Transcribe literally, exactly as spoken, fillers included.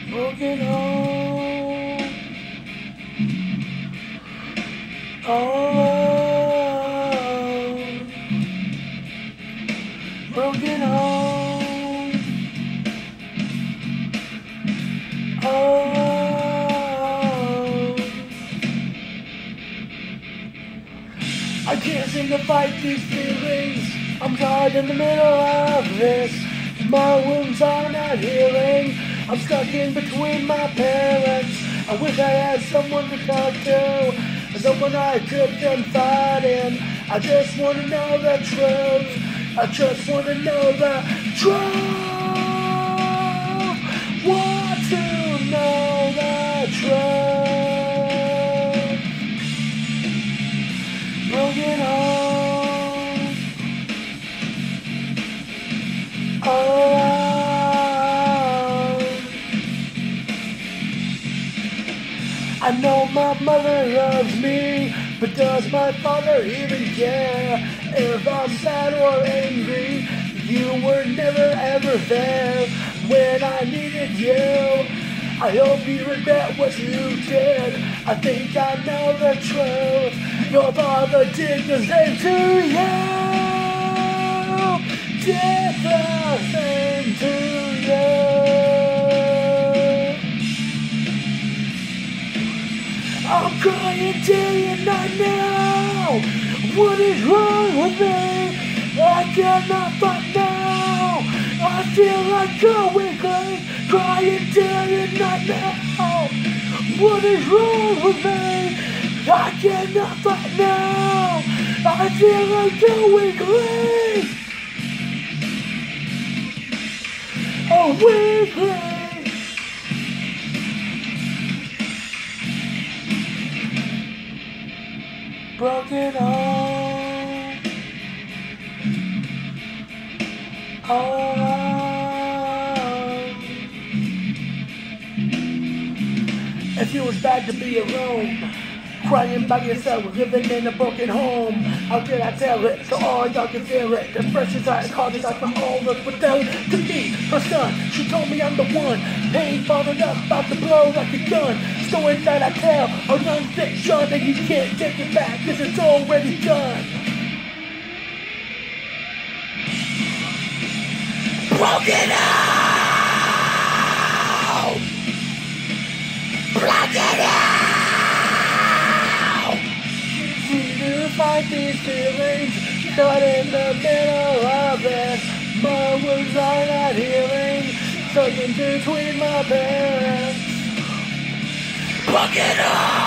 Broken home. Oh, broken home. Oh, I can't seem to fight these feelings. I'm caught in the middle of this. My wounds are not healing. I'm stuck in between my parents. I wish I had someone to talk to, someone I could confide in. I just want to know the truth. I just want to know the truth. Want to know the truth. Broken home. Oh. I know my mother loves me, but does my father even care? If I'm sad or angry, you were never ever there when I needed you. I hope you regret what you did. I think I know the truth. Your father did the same to you. Did the same to you. I'm crying day and night now. What is wrong with me? I cannot fight now. I feel like going crazy. Crying day and night now. What is wrong with me? I cannot fight now. I feel like going crazy. Oh, weekly. Broken home. Oh. If it was bad to be alone, crying by yourself, living in a broken home, how can I tell it so all y'all can feel it? The precious eyes causing out for all of but tell to me, her son, she told me I'm the one. Pain falling up, about to blow like a gun. Stories that I tell are non-fiction, and you can't take it back, cause it's already done. Broken out! Broken out! To fight these feelings, caught in the middle of this. My wounds are not healing, stuck in between my parents. Broken out!